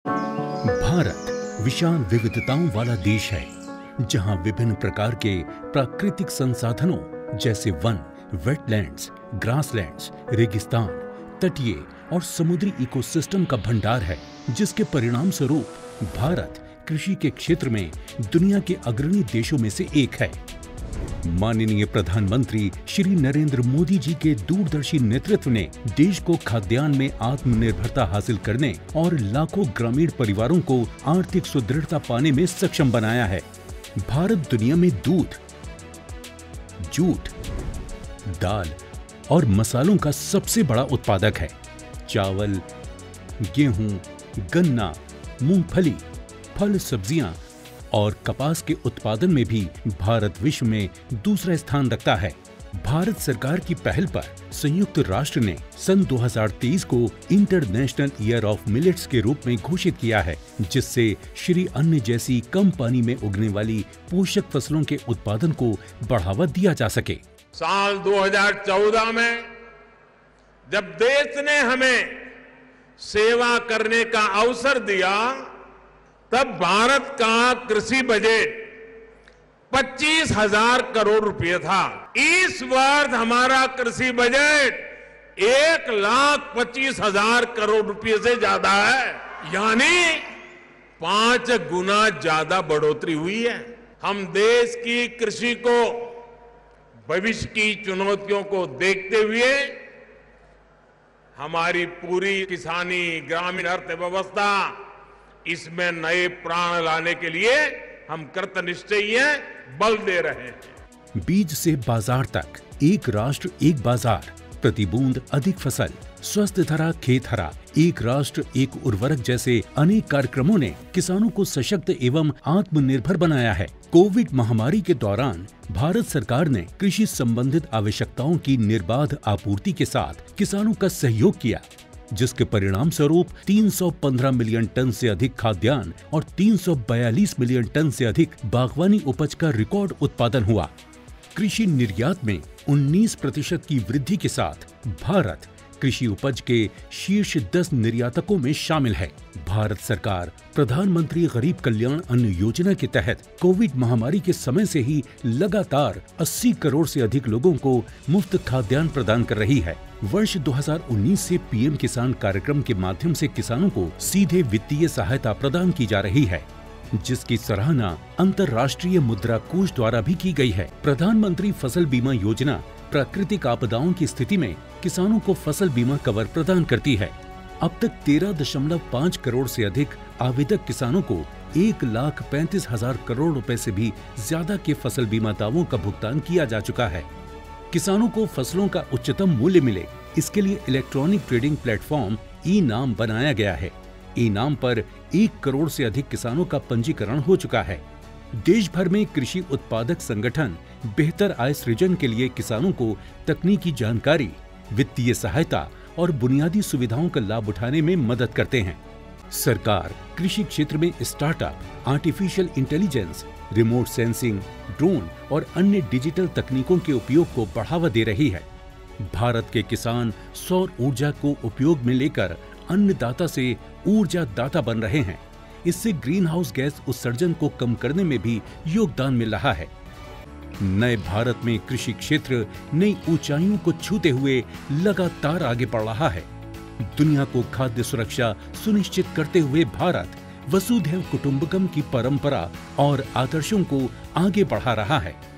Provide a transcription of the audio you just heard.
भारत विशाल विविधताओं वाला देश है, जहां विभिन्न प्रकार के प्राकृतिक संसाधनों जैसे वन, वेटलैंड्स, ग्रासलैंड्स, रेगिस्तान, तटीय और समुद्री इकोसिस्टम का भंडार है, जिसके परिणाम स्वरूप भारत कृषि के क्षेत्र में दुनिया के अग्रणी देशों में से एक है। माननीय प्रधानमंत्री श्री नरेंद्र मोदी जी के दूरदर्शी नेतृत्व ने देश को खाद्यान्न में आत्मनिर्भरता हासिल करने और लाखों ग्रामीण परिवारों को आर्थिक सुदृढ़ता पाने में सक्षम बनाया है। भारत दुनिया में दूध, जूट, दाल और मसालों का सबसे बड़ा उत्पादक है। चावल, गेहूं, गन्ना, मूंगफली, फल, सब्जियां और कपास के उत्पादन में भी भारत विश्व में दूसरा स्थान रखता है। भारत सरकार की पहल पर संयुक्त राष्ट्र ने सन 2023 को इंटरनेशनल ईयर ऑफ मिलेट्स के रूप में घोषित किया है, जिससे श्री अन्न जैसी कम पानी में उगने वाली पोषक फसलों के उत्पादन को बढ़ावा दिया जा सके। साल 2014 में जब देश ने हमें सेवा करने का अवसर दिया, तब भारत का कृषि बजट 25,000 करोड़ रुपए था। इस वर्ष हमारा कृषि बजट 1,25,000 करोड़ रुपए से ज्यादा है, यानी 5 गुना ज्यादा बढ़ोतरी हुई है। हम देश की कृषि को, भविष्य की चुनौतियों को देखते हुए हमारी पूरी किसानी, ग्रामीण अर्थव्यवस्था, इसमें नए प्राण लाने के लिए हम कृतनिश्चयी हैं, बल दे रहे हैं। बीज से बाजार तक, एक राष्ट्र एक बाजार, प्रति बूंद अधिक फसल, स्वस्थ धरा खेत हरा, एक राष्ट्र एक उर्वरक जैसे अनेक कार्यक्रमों ने किसानों को सशक्त एवं आत्मनिर्भर बनाया है। कोविड महामारी के दौरान भारत सरकार ने कृषि संबंधित आवश्यकताओं की निर्बाध आपूर्ति के साथ किसानों का सहयोग किया, जिसके परिणाम स्वरूप 315 मिलियन टन से अधिक खाद्यान्न और 342 मिलियन टन से अधिक बागवानी उपज का रिकॉर्ड उत्पादन हुआ। कृषि निर्यात में 19% की वृद्धि के साथ भारत कृषि उपज के शीर्ष 10 निर्यातकों में शामिल है। भारत सरकार प्रधानमंत्री गरीब कल्याण अन्न योजना के तहत कोविड महामारी के समय से ही लगातार 80 करोड़ से अधिक लोगों को मुफ्त खाद्यान्न प्रदान कर रही है। वर्ष 2019 से पीएम किसान कार्यक्रम के माध्यम से किसानों को सीधे वित्तीय सहायता प्रदान की जा रही है, जिसकी सराहना अंतर्राष्ट्रीय मुद्रा कोष द्वारा भी की गई है। प्रधानमंत्री फसल बीमा योजना प्राकृतिक आपदाओं की स्थिति में किसानों को फसल बीमा कवर प्रदान करती है। अब तक 13.5 करोड़ से अधिक आवेदक किसानों को 1,35,000 करोड़ रुपए से भी ज्यादा के फसल बीमा दावों का भुगतान किया जा चुका है। किसानों को फसलों का उच्चतम मूल्य मिले, इसके लिए इलेक्ट्रॉनिक ट्रेडिंग प्लेटफॉर्म ई-नाम बनाया गया है। ई-नाम पर 1 करोड़ से अधिक किसानों का पंजीकरण हो चुका है। देश भर में कृषि उत्पादक संगठन बेहतर आय सृजन के लिए किसानों को तकनीकी जानकारी, वित्तीय सहायता और बुनियादी सुविधाओं का लाभ उठाने में मदद करते हैं। सरकार कृषि क्षेत्र में startup, artificial intelligence, remote sensing, drone और अन्य डिजिटल तकनीकों के उपयोग को बढ़ावा दे रही है। भारत के किसान सौर ऊर्जा को उपयोग में लेकर अन्नदाता से ऊर्जा दाता बन रहे हैं। इससे ग्रीन हाउस गैस उत्सर्जन को कम करने में भी योगदान मिल रहा है। नए भारत में कृषि क्षेत्र नई ऊंचाइयों को छूते हुए लगातार आगे बढ़ रहा है। दुनिया को खाद्य सुरक्षा सुनिश्चित करते हुए भारत वसुधैव कुटुंबकम की परंपरा और आदर्शों को आगे बढ़ा रहा है।